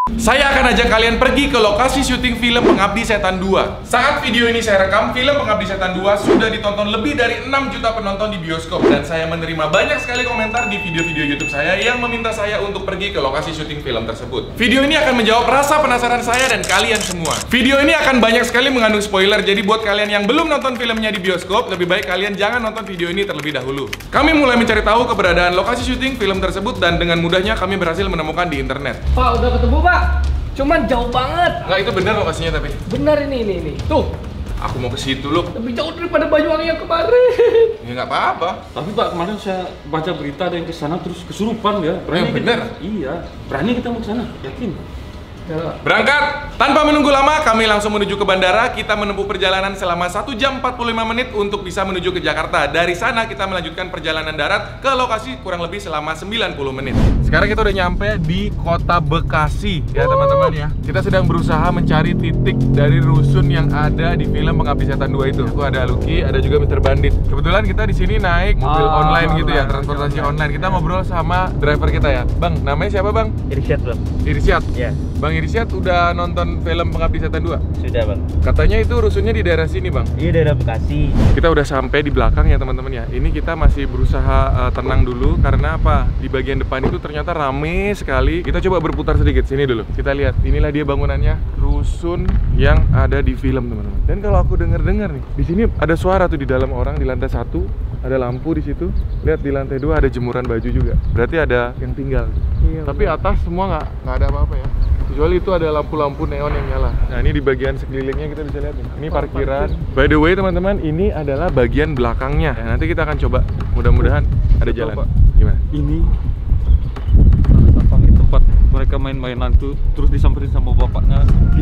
Saya akan ajak kalian pergi ke lokasi syuting film Pengabdi Setan 2. Saat video ini saya rekam, film Pengabdi Setan 2 sudah ditonton lebih dari 6 juta penonton di bioskop. Dan saya menerima banyak sekali komentar di video-video YouTube saya yang meminta saya untuk pergi ke lokasi syuting film tersebut. Video ini akan menjawab rasa penasaran saya dan kalian semua. Video ini akan banyak sekali mengandung spoiler, jadi buat kalian yang belum nonton filmnya di bioskop, lebih baik kalian jangan nonton video ini terlebih dahulu. Kami mulai mencari tahu keberadaan lokasi syuting film tersebut dan dengan mudahnya kami berhasil menemukan di internet. Pak, udah ketemu Pak? Cuman jauh banget. Nggak, itu benar lokasinya tapi. Benar ini. Tuh. Aku mau ke situ loh. Lebih jauh daripada Banyuwangi yang kemarin. Ya nggak apa-apa. Tapi Pak, kemarin saya baca berita ada yang kesana terus kesurupan ya. Berani bener? Iya. Berani kita mau kesana, yakin. Ya. Berangkat! Tanpa menunggu lama, kami langsung menuju ke bandara. Kita menempuh perjalanan selama 1 jam 45 menit untuk bisa menuju ke Jakarta. Dari sana kita melanjutkan perjalanan darat ke lokasi kurang lebih selama 90 menit. Sekarang kita udah nyampe di kota Bekasi ya teman-teman ya. Kita sedang berusaha mencari titik dari rusun yang ada di film Pengabdi Setan 2 itu. Aku ada Lucky, ada juga Mr. Bandit. Kebetulan kita di sini naik mobil online gitu ya, transportasi online. Kita ngobrol sama driver kita ya. Bang, namanya siapa Bang? Irsyad Bang. Irsyad? Ya. Bang Irsyad udah nonton film Pengabdi Setan 2? Sudah Bang. Katanya itu rusunnya di daerah sini Bang? Iya, daerah Bekasi. Kita udah sampai di belakang ya teman-teman ya. Ini kita masih berusaha tenang dulu karena apa? Di bagian depan itu ternyata rame sekali. Kita coba berputar sedikit sini dulu. Kita lihat, inilah dia bangunannya, rusun yang ada di film teman-teman. Dan kalau aku dengar-dengar nih, di sini ada suara tuh di dalam orang di lantai 1, ada lampu di situ. Lihat di lantai 2 ada jemuran baju juga. Berarti ada yang tinggal. Iya, tapi atas semua nggak ada apa-apa ya. Kecuali itu ada lampu-lampu neon yang nyala. Nah ini di bagian sekelilingnya kita bisa lihat nih. Ini parkiran. By the way teman-teman, ini adalah bagian belakangnya. Ya, nanti kita akan coba. Mudah-mudahan ada jalan. Pak. Gimana? Ini tempat mereka main-mainan tuh, terus disamperin sama bapaknya.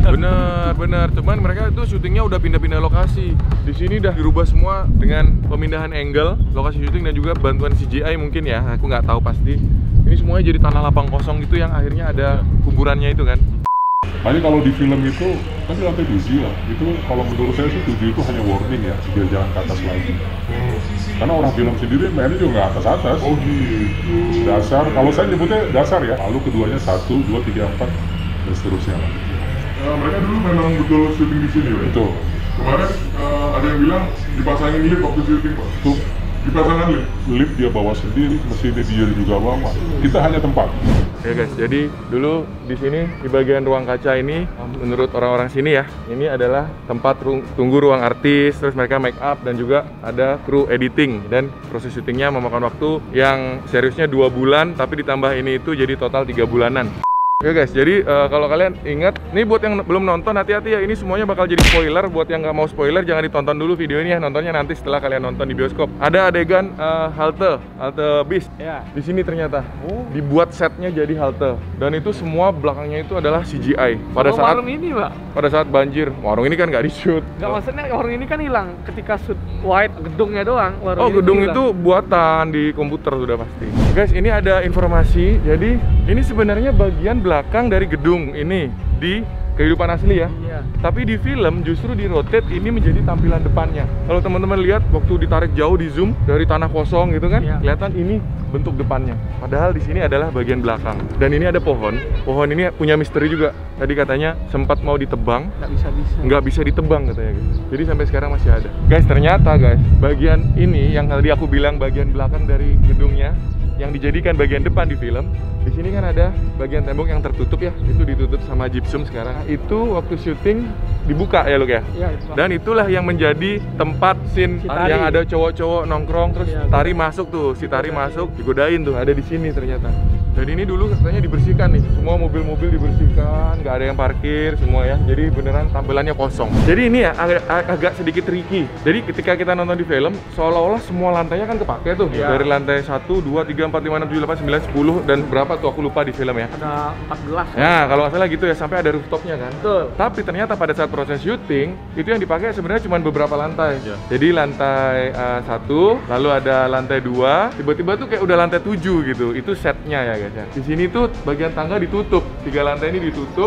Bener. Cuman mereka itu syutingnya udah pindah-pindah lokasi. Di sini udah dirubah semua dengan pemindahan angle, lokasi syuting dan juga bantuan CGI mungkin ya. Aku nggak tahu pasti. Ini semuanya jadi tanah lapang kosong gitu yang akhirnya ada kuburannya itu kan. Makanya kalau di film itu kan di lantai 7 lah. Itu kalau menurut saya sih 7 itu hanya warning ya, biar jangan ke atas lagi. Karena orang film sendiri mainnya juga nggak atas-atas. Oh gitu. Dasar, kalau saya nyebutnya dasar ya. Lalu keduanya 1, 2, 3, 4 dan seterusnya. Mereka dulu memang betul syuting di sini, betul. Kemarin ada yang bilang dipasangin lift waktu syuting, Pak. Tuh, dipasangin lift dia bawa sendiri, mesinnya dia juga bawa. Kita hanya tempat. Ya guys, jadi dulu di sini di bagian ruang kaca ini, menurut orang-orang sini ya, ini adalah tempat tunggu ruang artis, terus mereka make up dan juga ada kru editing dan proses syutingnya memakan waktu yang seriusnya 2 bulan, tapi ditambah ini itu jadi total 3 bulanan. Oke guys, jadi kalau kalian ingat, nih buat yang belum nonton hati-hati ya, ini semuanya bakal jadi spoiler. Buat yang nggak mau spoiler jangan ditonton dulu video ini ya, nontonnya nanti setelah kalian nonton di bioskop. Ada adegan halte bis Ya. di sini ternyata dibuat setnya jadi halte dan itu semua belakangnya itu adalah CGI. Pada saat warung ini Pak. pada saat banjir, warung ini kan nggak di-shoot. Nggak, maksudnya warung ini kan hilang ketika shoot white gedungnya doang. Oh, gedung itu buatan di komputer sudah pasti. Guys, ini ada informasi. Jadi, ini sebenarnya bagian belakang dari gedung ini di kehidupan asli ya. Iya. Tapi di film justru di rotate ini menjadi tampilan depannya. Kalau teman-teman lihat waktu ditarik jauh di zoom dari tanah kosong gitu kan, Iya. kelihatan ini bentuk depannya. Padahal di sini adalah bagian belakang. Dan ini ada pohon. Pohon ini punya misteri juga. Tadi katanya sempat mau ditebang, nggak bisa ditebang katanya gitu. Jadi sampai sekarang masih ada. Guys, ternyata guys, bagian ini yang tadi aku bilang bagian belakang dari gedungnya yang dijadikan bagian depan di film. Di sini kan ada bagian tembok yang tertutup ya, itu ditutup sama gypsum sekarang. Itu waktu syuting dibuka ya Luk ya. Iya, itu. Dan itulah yang menjadi tempat scene yang ada cowok-cowok nongkrong terus Iya, Tari masuk tuh, si Tari masuk digodain tuh, ada di sini ternyata. Dan ini dulu katanya dibersihkan nih, semua mobil-mobil dibersihkan, nggak ada yang parkir semua ya. Jadi beneran tampilannya kosong. Jadi ini ya agak sedikit tricky. Jadi ketika kita nonton di film, seolah-olah semua lantainya kan kepake tuh. Iya. Dari lantai 1, 2, 3, 4, 5, 6, 7, 8, 9, 10 dan berapa tuh aku lupa di film ya. Ada 14. Ya, kalau nggak salah gitu ya, sampai ada rooftopnya kan. Betul. Tapi ternyata pada saat proses syuting, itu yang dipakai sebenarnya cuma beberapa lantai. Jadi lantai 1, lalu ada lantai 2, tiba-tiba tuh kayak udah lantai 7 gitu. Itu setnya ya guys ya. Di sini tuh bagian tangga ditutup, 3 lantai ini ditutup.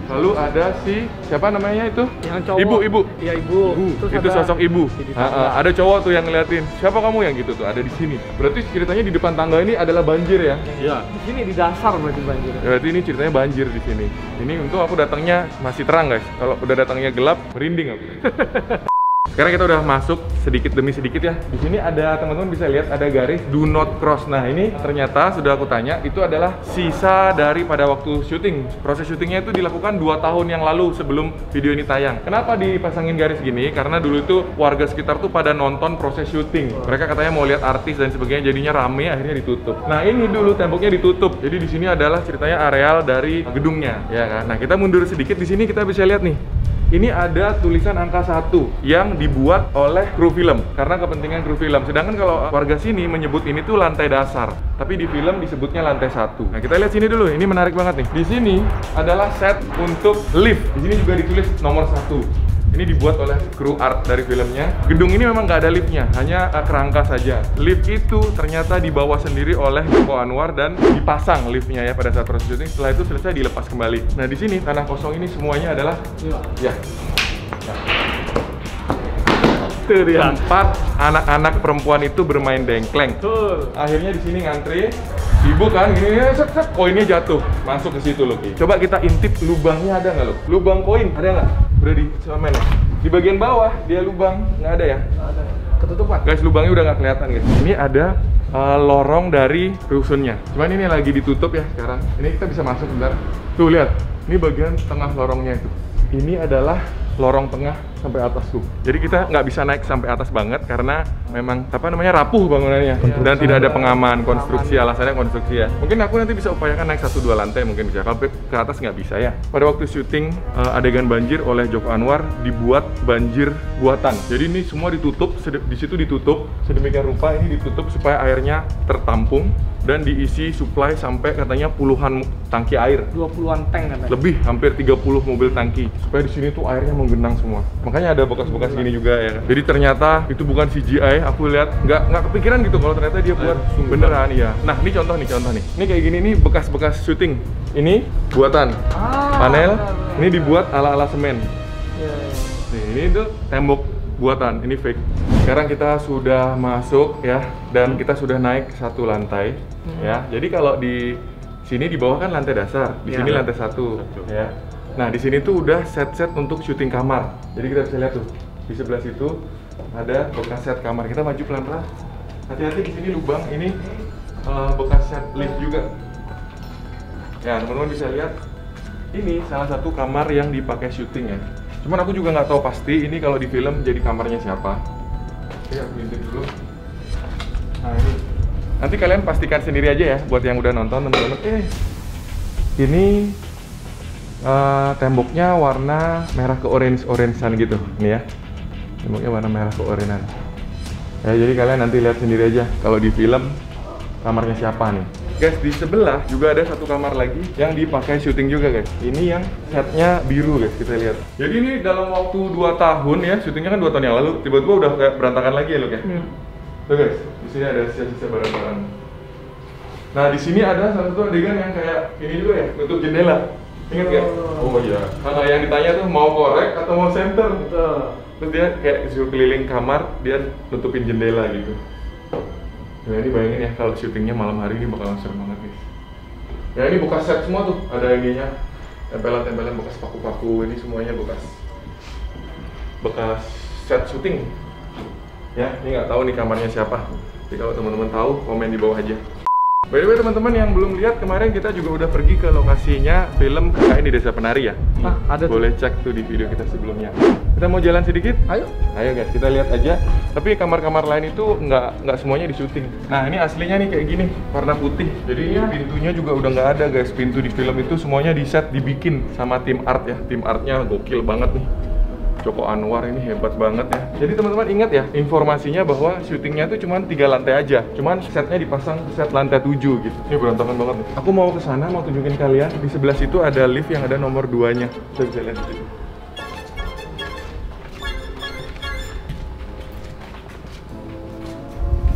Lalu ada si siapa namanya itu? Yang cowok. Ibu. Iya, ibu. Terus Itu ada sosok ibu. di tangga. Ada cowok tuh yang ngeliatin. Siapa kamu yang gitu tuh? Ada di sini. Berarti ceritanya di depan tangga ini adalah banjir ya? Iya. Di sini di dasar berarti banjir. Berarti ini ceritanya banjir di sini. Ini untung aku datangnya masih terang guys. Kalau udah datangnya gelap, merinding aku. Sekarang kita udah masuk sedikit demi sedikit ya. Di sini ada teman-teman bisa lihat ada garis do not cross. Nah ini ternyata sudah aku tanya itu adalah sisa dari pada waktu syuting. Proses syutingnya itu dilakukan 2 tahun yang lalu sebelum video ini tayang. Kenapa dipasangin garis gini? Karena dulu itu warga sekitar tuh pada nonton proses syuting. Mereka katanya mau lihat artis dan sebagainya, jadinya rame akhirnya ditutup. Nah ini dulu temboknya ditutup. Jadi di sini adalah ceritanya areal dari gedungnya, ya kan? Nah kita mundur sedikit di sini kita bisa lihat nih. Ini ada tulisan angka 1 yang dibuat oleh kru film karena kepentingan kru film. Sedangkan kalau warga sini menyebut ini tuh lantai dasar, tapi di film disebutnya lantai 1. Nah, kita lihat sini dulu. Ini menarik banget nih. Di sini adalah set untuk lift. Di sini juga ditulis nomor 1. Ini dibuat oleh kru art dari filmnya. Gedung ini memang nggak ada liftnya, hanya kerangka saja. Lift itu ternyata dibawa sendiri oleh Joko Anwar dan dipasang liftnya ya pada saat proses syuting. Setelah itu selesai dilepas kembali. Nah di sini tanah kosong ini semuanya adalah ya. Itu dia. Tempat anak-anak perempuan itu bermain dengkleng. Betul. Akhirnya di sini ngantri. Sibuk kan, gini, set, koinnya jatuh, masuk ke situ loh. Coba kita intip lubangnya ada nggak lo? Lubang koin ada nggak? Udah di semen ya? Di bagian bawah dia lubang nggak ada ya? Nggak ada. Ketutupan. Guys, lubangnya udah nggak kelihatan guys. Ini ada lorong dari rusunnya. Cuman ini lagi ditutup ya sekarang. Ini kita bisa masuk bentar. Tuh lihat, ini bagian tengah lorongnya itu. Ini adalah lorong tengah sampai atas tuh. Jadi kita nggak bisa naik sampai atas banget karena memang apa namanya rapuh bangunannya dan tidak ada pengaman konstruksi, alasannya konstruksi ya. Mungkin aku nanti bisa upayakan naik 1-2 lantai mungkin bisa. Kalau ke atas nggak bisa ya. Pada waktu syuting adegan banjir oleh Joko Anwar dibuat banjir buatan. Jadi ini semua ditutup, di situ ditutup sedemikian rupa, ini ditutup supaya airnya tertampung dan diisi supply sampai katanya puluhan tangki air. 20-an tank katanya. Lebih, hampir 30 mobil tangki. Supaya di sini tuh airnya menggenang semua. Makanya ada bekas-bekas gini juga ya. Jadi ternyata itu bukan CGI, aku lihat nggak kepikiran gitu kalau ternyata dia buat beneran ya. Nah, ini contoh nih. Ini kayak gini nih bekas-bekas syuting. Ini buatan. Panel ini dibuat ala-ala semen. Nih, ini tuh tembok buatan, ini fake. Sekarang kita sudah masuk ya dan kita sudah naik 1 lantai ya. Jadi kalau di sini di bawah kan lantai dasar, di sini lantai 1 ya. Nah, di sini tuh udah set-set untuk syuting kamar. Jadi kita bisa lihat tuh di sebelah situ ada bekas set kamar. Kita maju pelan-pelan. Hati-hati di sini lubang, ini bekas set lift juga. Ya, teman-teman bisa lihat ini salah satu kamar yang dipakai syuting ya. Cuman aku juga nggak tahu pasti ini kalau di film jadi kamarnya siapa. Oke, aku intip dulu. Nah ini, nanti kalian pastikan sendiri aja ya buat yang udah nonton teman-teman. Ini temboknya warna merah ke orange-orangean gitu, nih ya. Temboknya warna merah ke orangean. Ya jadi kalian nanti lihat sendiri aja kalau di film kamarnya siapa nih. Guys, di sebelah juga ada 1 kamar lagi yang dipakai syuting juga guys. Ini yang setnya biru guys, kita lihat. Jadi ini dalam waktu 2 tahun ya, syutingnya kan 2 tahun yang lalu, tiba-tiba udah kayak berantakan lagi ya lo kayak. Tuh guys, di sini ada sisa-sisa barang-barang. Nah, di sini ada salah satu adegan yang kayak ini juga ya, nutup jendela. Ingat gak? Oh iya. Karena yang ditanya tuh mau korek atau mau center. Terus dia kayak disuruh keliling kamar, dia nutupin jendela gitu. Nah ini bayangin ya kalau syutingnya malam hari ini bakalan serem banget guys. Ya ini bekas set semua tuh, ada ininya, tempelan-tempelan bekas paku-paku, ini semuanya bekas set syuting. Ya ini nggak tahu nih kamarnya siapa. Jadi kalau teman-teman tahu komen di bawah aja. By the way teman-teman yang belum lihat, kemarin kita juga udah pergi ke lokasinya film KKN di Desa Penari ya. Nah, ada boleh cek tuh di video kita sebelumnya. Kita mau jalan sedikit? Ayo guys, kita lihat aja. Tapi kamar-kamar lain itu nggak semuanya di syuting. Nah ini aslinya nih kayak gini, warna putih. Jadi ini pintunya juga udah nggak ada guys. Pintu di film itu semuanya di set, dibikin sama tim art ya. Tim artnya gokil banget nih. Joko Anwar ini hebat banget ya. Jadi teman-teman ingat ya, informasinya bahwa syutingnya tuh cuma 3 lantai aja. Cuman setnya dipasang set lantai 7 gitu. Ini berantakan banget nih. Aku mau ke sana, mau tunjukin kalian. Di sebelah situ ada lift yang ada nomor 2-nya. Kita bisa lihat situ.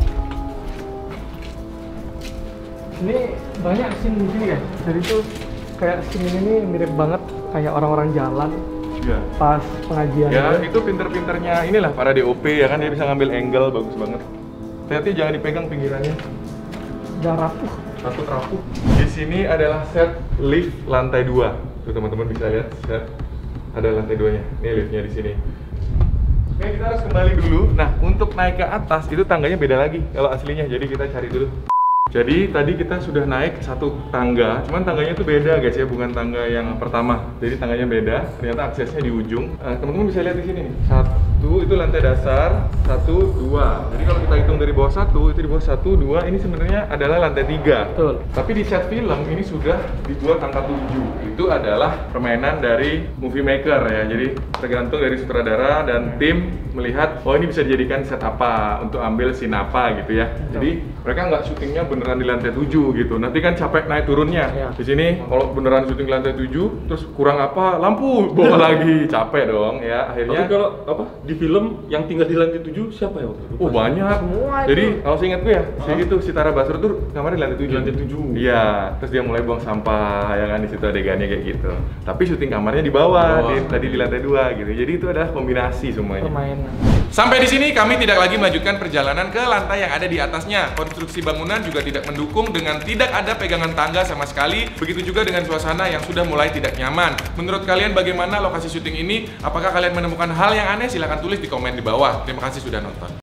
Ini banyak scene di sini guys. Dari itu kayak scene ini mirip banget kayak orang-orang jalan Iya. pas pengajian. Ya, itu pinter-pinternya inilah para DOP ya kan, dia bisa ngambil angle bagus banget. Hati-hati jangan dipegang pinggirannya. Udah rapuh. Takut rapuh. Di sini adalah set lift lantai 2. Tuh teman-teman bisa lihat set ada lantai 2-nya. Ini liftnya di sini. Oke, kita harus kembali dulu. Nah, untuk naik ke atas itu tangganya beda lagi kalau aslinya. Jadi kita cari dulu. Jadi tadi kita sudah naik satu tangga, cuman tangganya itu beda guys ya, bukan tangga yang pertama. Jadi tangganya beda, ternyata aksesnya di ujung. Teman-teman bisa lihat di sini nih. Satu itu lantai dasar, 1, 2. Jadi kalau kita hitung dari bawah 1, itu di bawah 1, 2, ini sebenarnya adalah lantai 3. Betul. Tapi di set film ini sudah dibuat angka 7. Itu adalah permainan dari movie maker ya. Jadi tergantung dari sutradara dan tim melihat, oh ini bisa dijadikan set apa untuk ambil scene apa gitu ya. Jadi mereka nggak syutingnya beneran di lantai 7 gitu. Nanti kan capek naik turunnya. Iya. Di sini kalau beneran syuting di lantai 7, terus kurang apa? Lampu bawa lagi, capek dong ya. Tapi Akhirnya kalau apa di film yang tinggal di lantai 7 siapa ya waktu itu? oh banyak. Semua itu. Jadi kalau seingat gue ya, gitu si Tara Basro tuh kamarnya di lantai 7. Lantai 7. Iya, terus dia mulai buang sampah ya kan, di situ adegannya kayak gitu. Tapi syuting kamarnya di bawah, tadi di lantai 2 gitu. Jadi itu adalah kombinasi semuanya. Permainan. Sampai di sini kami tidak lagi melanjutkan perjalanan ke lantai yang ada di atasnya. Konstruksi bangunan juga tidak mendukung dengan tidak ada pegangan tangga sama sekali. Begitu juga dengan suasana yang sudah mulai tidak nyaman. Menurut kalian bagaimana lokasi syuting ini? Apakah kalian menemukan hal yang aneh? Silahkan tulis di komen di bawah. Terima kasih sudah nonton.